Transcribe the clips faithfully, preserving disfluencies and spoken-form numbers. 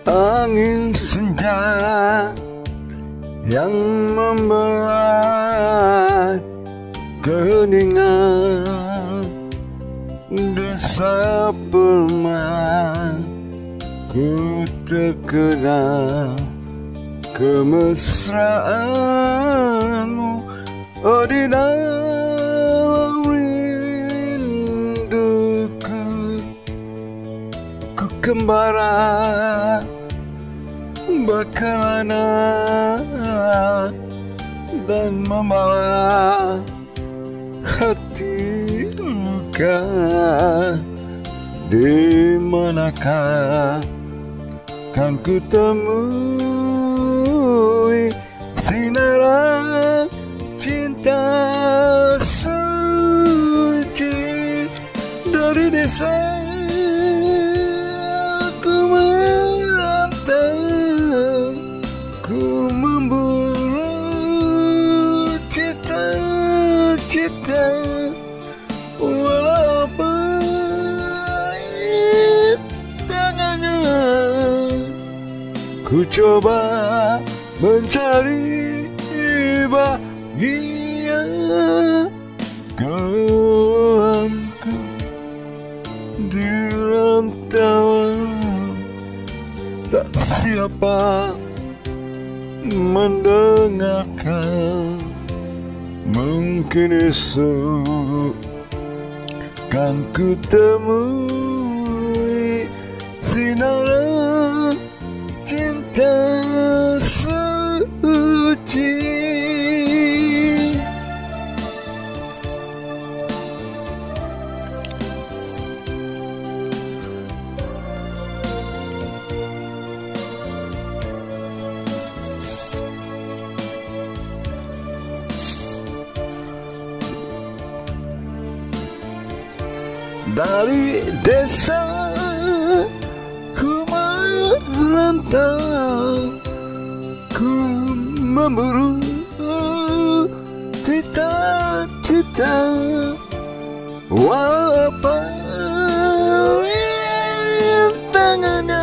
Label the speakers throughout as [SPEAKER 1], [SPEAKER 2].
[SPEAKER 1] Angin senja yang memberat keheningan desa permainan, ku terkenal kemesraanmu, oh di dalam rinduku. Ku kembara berkelana dan membawa hati luka. Di manakah kan ku temui sinar cinta suci dari desa ku merantau, ku memburu cita-cita walau pahit tangannya. Ku coba mencari bahagia, kawanku di rantauan. Tak siapa mendengarkan, mungkin esok kan ku temui sinar cinta suci. Dari desa ku merantau, ku memburu cita-cita walau pahit tangannya.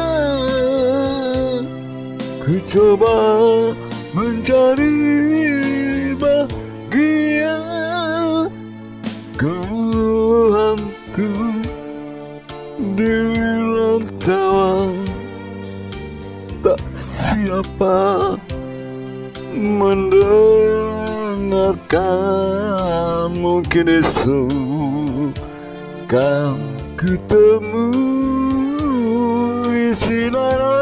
[SPEAKER 1] Ku coba mencari bahagia, kawanku di rantauan. Tak siapa mendengarkan, mungkin esok kan ku temui sinar